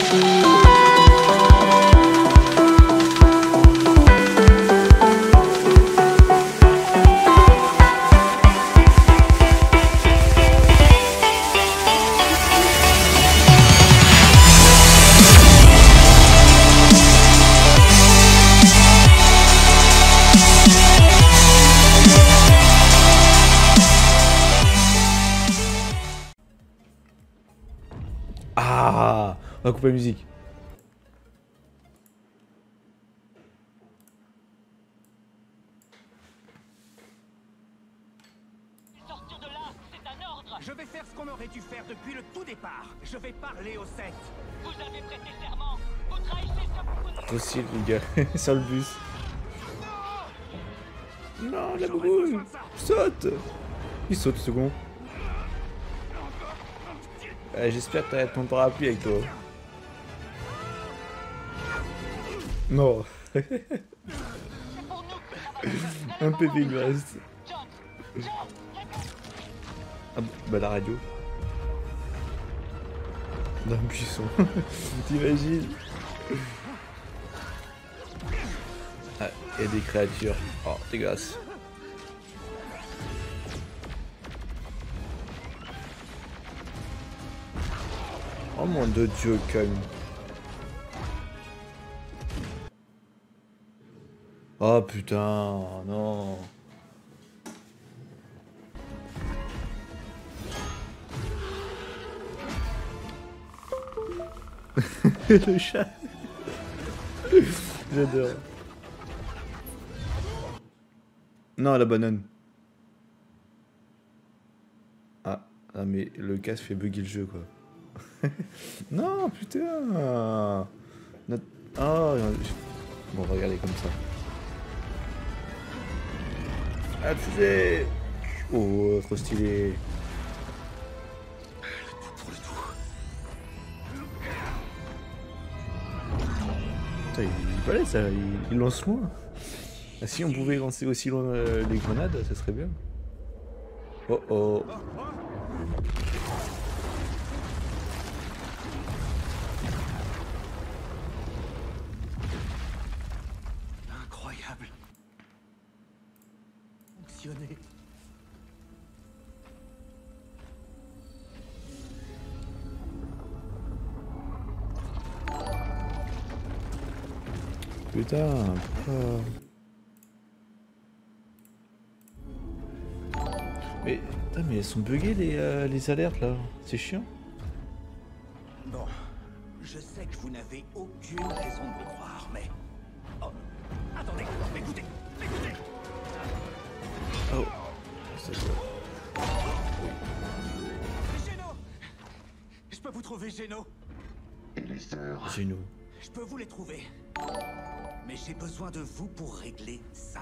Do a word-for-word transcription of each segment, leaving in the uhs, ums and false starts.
Ah, on va couper la musique. Sortir de là, c'est un ordre. Je vais faire ce qu'on aurait dû faire depuis le tout départ. Je vais parler aux sept. Vous avez prêté serment. Vous trahissez ce que vous... Aussi le gars, sur le bus. Non, la bouboule. Saute. Il saute, second. Euh, J'espère que t'as ton parapluie avec toi. Non. Un P V il me reste. Ah bah la radio. Dans le buisson. T'imagines? Ah, il y a des créatures. Oh, dégueulasse. Oh mon dieu, quand même. Oh putain, non. Le chat. J'adore. Non, la banane. Ah, ah, mais le casque fait bugger le jeu, quoi. Non, putain. Notre... Oh, bon, regardez comme ça. Ah, fusée. Oh, trop stylé. Pour le tout. Putain, il est balèze, ça. Il, il lance loin. Ah, si on pouvait lancer aussi loin euh, les grenades, ça serait bien. Oh oh. Incroyable. Fonctionné. Putain, pourquoi... Mais, putain, mais elles sont buggées les, euh, les alertes là, c'est chiant. Bon, je sais que vous n'avez aucune raison de me croire, mais... Oh, attendez, écoutez, écoutez. Oh, c'est ça. Géno. Je peux vous trouver Géno. Et les sœurs? C'est nous. Je peux vous les trouver. Mais j'ai besoin de vous pour régler ça.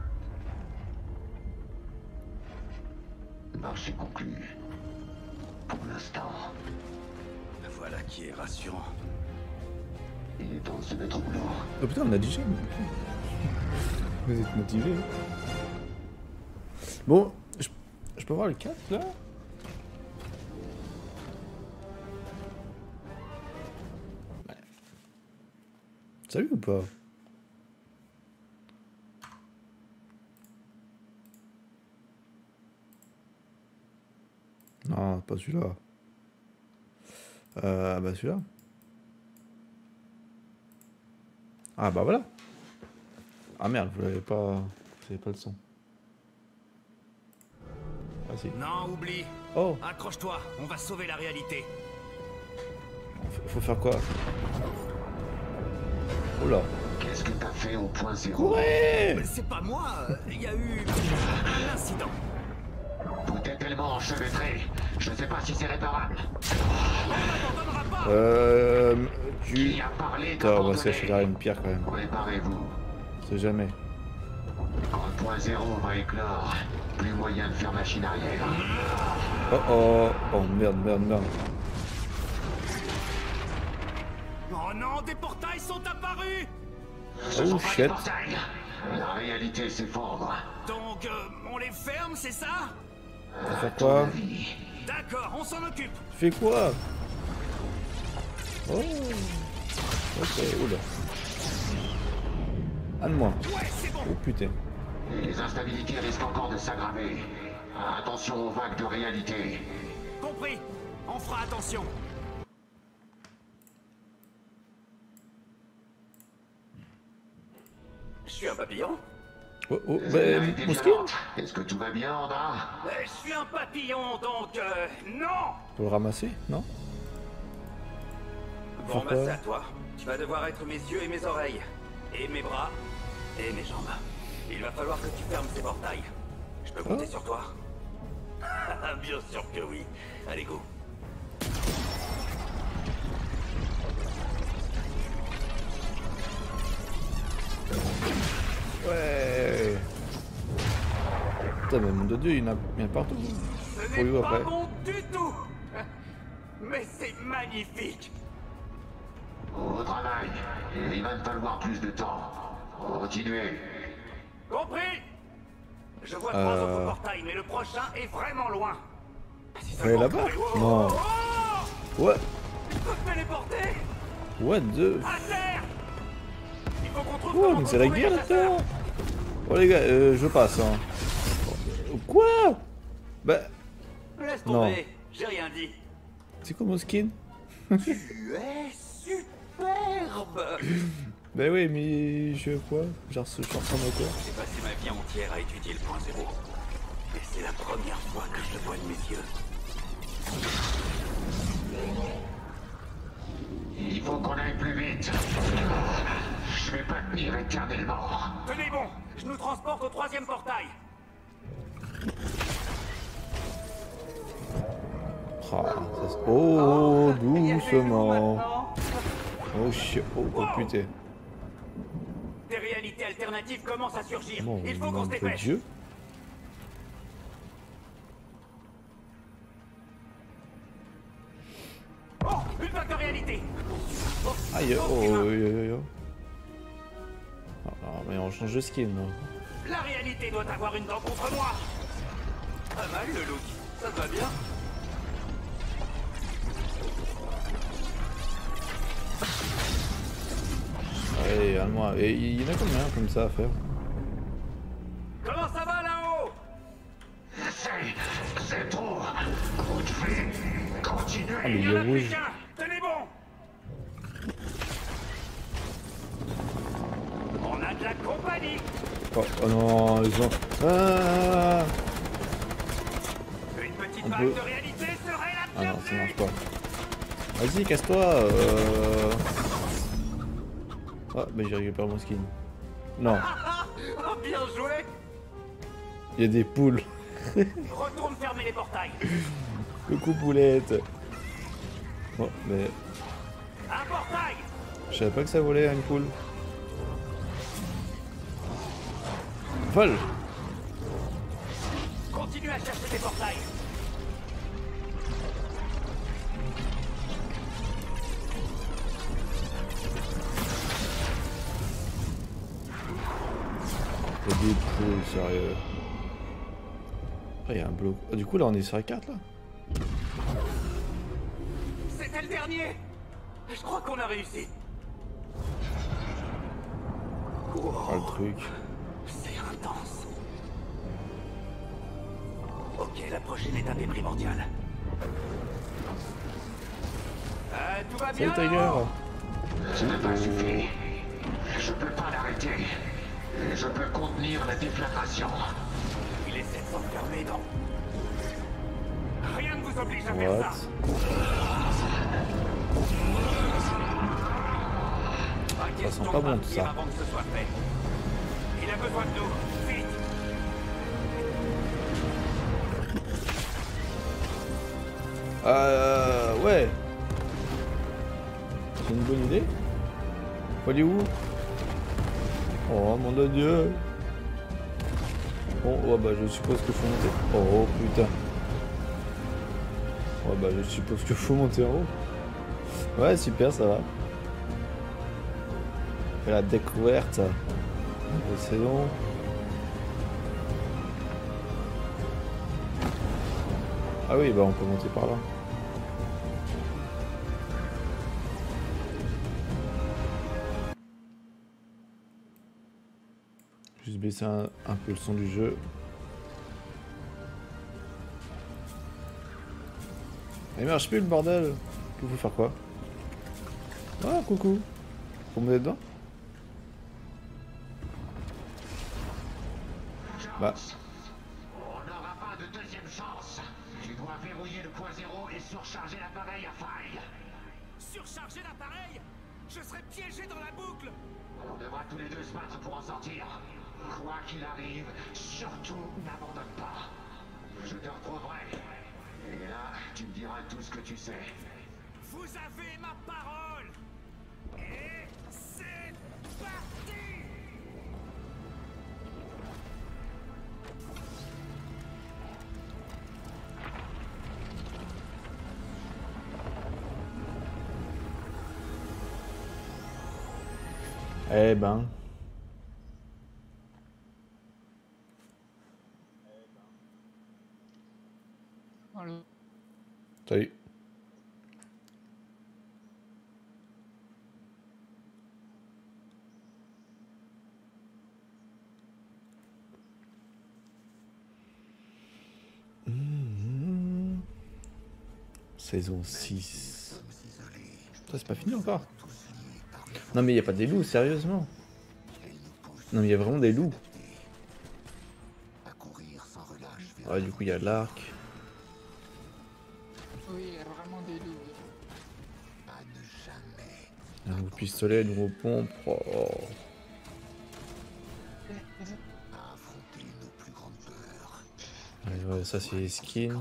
Marché conclu. Pour l'instant. Voilà qui est rassurant. Il est temps de se mettre au boulot. Oh putain, on a déjà. Vous êtes motivés. Bon, je, je peux voir le casque là? Ouais. Salut ou pas? Non, pas celui-là. Euh, bah celui-là. Ah bah voilà. Ah merde, vous l'avez pas... Vous avez pas le son. Ah si. Non, oublie. Oh, Accroche-toi, on va sauver la réalité. faut, faut faire quoi? Oh là. Qu'est-ce que t'as fait au point zéro? Ouais. C'est pas moi, il y a eu un incident. Tout est tellement enchevêtré. Je sais pas si c'est réparable. On n'abandonnera pas. Euh... Tu... Qui a parlé Attends, on va d'abandonner? se cacher derrière une pierre quand même. Préparez-vous. On sait jamais. Quand le point zéro va éclore, plus moyen de faire machine arrière. Oh oh. Oh merde, merde, merde. Oh non, des portails sont apparus. Ce Oh sont pas shit. des portails. La réalité s'effondre. Donc, euh, on les ferme, c'est ça? On va faire quoi? D'accord, on s'en occupe. Tu fais quoi? Oh. Ok, oula. Un de moins. Oh putain. Les instabilités risquent encore de s'aggraver. Attention aux vagues de réalité. Compris. On fera attention. Je suis un papillon. Oh, oh, Celle-là bah, était Mousquine. violente. Est-ce que tout va bien, Andra? Euh, Je suis un papillon, donc euh, non. Faut le ramasser, non? Bon, Pourquoi? bah c'est à toi. Tu vas devoir être mes yeux et mes oreilles. Et mes bras. Et mes jambes. Il va falloir que tu fermes ces portails. Je peux compter Oh. sur toi? Bien sûr que oui. Allez, go. Ouais. Putain, mais mon dieu, il y en a, il y en a partout. Ce Pour lui n'est pas après. bon du tout. Mais c'est magnifique. Au travail. Il va me falloir plus de temps. Continuez. Compris. Je vois Euh. trois autres portails, mais le prochain est vraiment loin. Si Ouais, seulement- là-bas? Oh, Non. oh, Ouais. il peut se téléporter. What the... À terre. Il faut qu'on trouve Oh, comment mais c'est la contourner guerre le chasseur. là-dedans. Oh les gars, euh, je passe. Hein. Quoi? Bah, Laisse Non. tomber. J'ai rien dit. c'est quoi mon skin? Tu es superbe. Bah oui, mais je quoi? Genre, je ressemble à quoi? J'ai passé ma vie entière à étudier le point zéro. Et c'est la première fois que je le vois de mes yeux. Il faut qu'on aille plus vite. Je vais pas tenir éternellement. Tenez bon, je nous transporte au troisième portail. Ah, ça se- Oh, il y a des loups doucement. maintenant. Oh, shit. Oh, oh putain. Des réalités alternatives commencent à surgir. Bon, Il faut qu'on nom se de dépêche. Dieu. Oh, une vague de réalité. Oh, Aïe, oh, humain. oh, oh, oh. Ah, ah, mais on change de skin. Là. La réalité doit avoir une dent contre moi. Pas mal le look. Ça te va bien? Allez, à moi. Et il y en a combien comme ça à faire? Comment ça va là-haut? C'est... c'est trop. Continuez. Continuez. Ah, mais Il il y en est a plus rouge. qu'un. Tenez bon. On a de la compagnie. Oh, oh non, ils ont. Ah, Une petite On vague peut- de réalité serait la ah non, ça bienvenue. marche pas. Vas-y, casse-toi. Euh... Ah, mais j'ai récupéré mon skin. Non, Oh, bien joué. il y a des poules. Retourne fermer les portails. Coucou poulette. Bon, mais Un portail. je savais pas que ça volait une poule. Vol. Continue à chercher des portails. Il y a des poules, sérieux. Ah, il y a un bloc. Ah, du coup, là, on est sur la carte, là. C'était le dernier. Je crois qu'on a réussi. Ah, le truc. C'est intense. Ok, la prochaine étape est primordiale. Euh, tout va bien? Salut, Tiger. Ça n'a pas suffi. Je peux pas l'arrêter. Je peux contenir la déflagration. Il essaie de s'enfermer dans... Rien ne vous oblige à faire What? ça. Pas question sent de pas bon, partir tout ça. avant que ce soit fait. Il a besoin de nous. Vite. Euh... Ouais. C'est une bonne idée. Faut aller où? Oh, mon dieu. Bon, oh, bah, je suppose qu'il faut monter. Oh, putain. Oh, bah, je suppose qu'il faut monter en haut. Ouais, super, ça va. Et la découverte. Et c'est long. Ah oui, bah, on peut monter par là. Juste baisser un, un peu le son du jeu. Il marche plus le bordel. Il faut faire quoi? Ah, coucou. Faut me mettre dedans? Bah. On n'aura pas de deuxième chance. Tu dois verrouiller le point zéro et surcharger l'appareil à faille. Surcharger l'appareil? Je serai piégé dans la boucle. On devra tous les deux se battre pour en sortir. Quoi qu'il arrive, surtout n'abandonne pas. Je te retrouverai. Et là, tu me diras tout ce que tu sais. Vous avez ma parole. Et c'est parti. Eh ben. Allô. Salut. Mmh. Saison six. Ça, c'est pas fini encore. Non mais il y a pas des loups, sérieusement. Non mais il y a vraiment des loups. Ouais, du coup il y a l'arc. Oui, il y a vraiment des loups. Un nouveau pistolet, un nouveau pompe. Oh. Ouais, ouais, ça c'est les skins.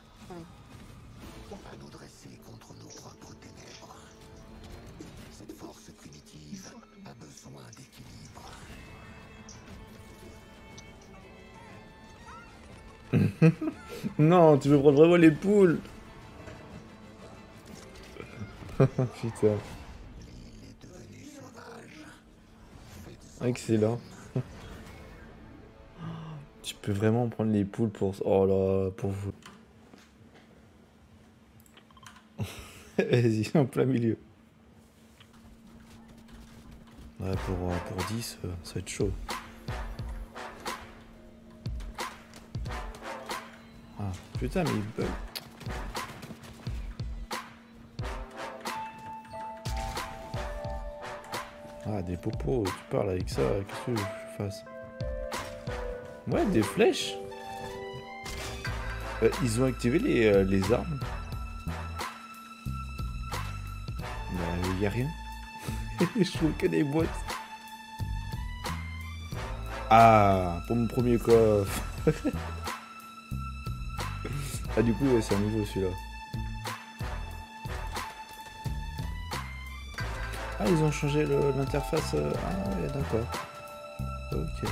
Non, tu veux prendre vraiment les poules. Putain. Excellent. Tu peux vraiment prendre les poules pour... Oh là, pour vous. Vas-y, en plein milieu. Ouais, pour, pour dix, ça va être chaud. Ah, putain, mais il bug. Ah, des popos, tu parles avec ça, qu'est-ce que je fasse? Ouais, des flèches. Euh, ils ont activé les, euh, les armes. Bah, y a rien. Je trouve que des boîtes. Ah, pour mon premier coffre. Ah, du coup, ouais, c'est un nouveau celui-là. Ah, ils ont changé l'interface. Euh... Ah, ouais, d'accord. Ok.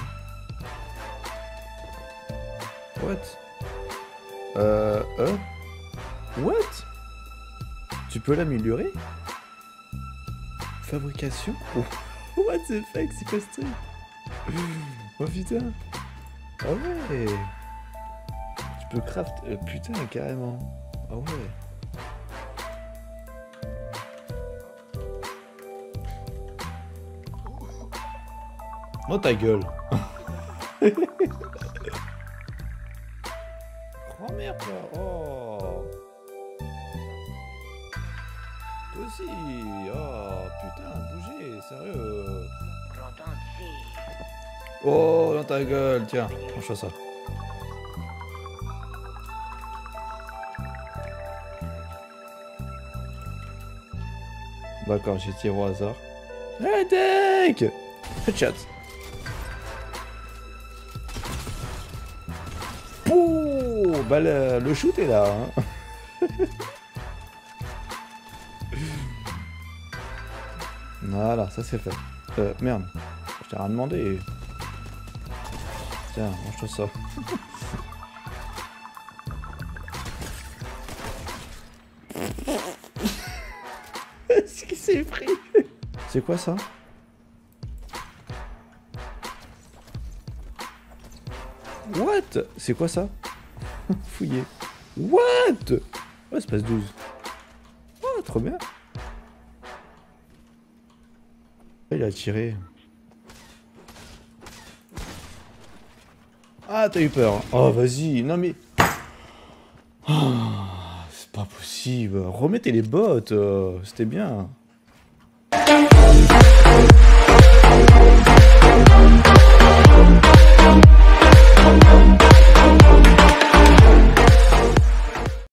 What? Euh... Euh... What? Tu peux l'améliorer? Fabrication? Oh. What the fuck? C'est quoi ce truc? Oh putain. Ah ouais. Tu peux craft... Euh, putain, carrément. Ah ouais. Oh ta gueule. Oh merde toi. Oh. Toi aussi. Oh putain, bougez, sérieux. Oh dans ta gueule, tiens, mange ça. D'accord, j'ai tiré au hasard. Attaque! Headshot. Oh, bah le, le shoot est là. Hein. Voilà, ça c'est fait. Euh, merde, je t'ai rien demandé. Tiens, mange-toi ça. Ce qui s'est pris. C'est quoi ça? What? C'est quoi ça? Fouillé. What? Oh, espace douze. Oh, trop bien. Il a tiré. Ah, t'as eu peur. Oh, vas-y. Non, mais... Oh, c'est pas possible. Remettez les bottes. euh, C'était bien.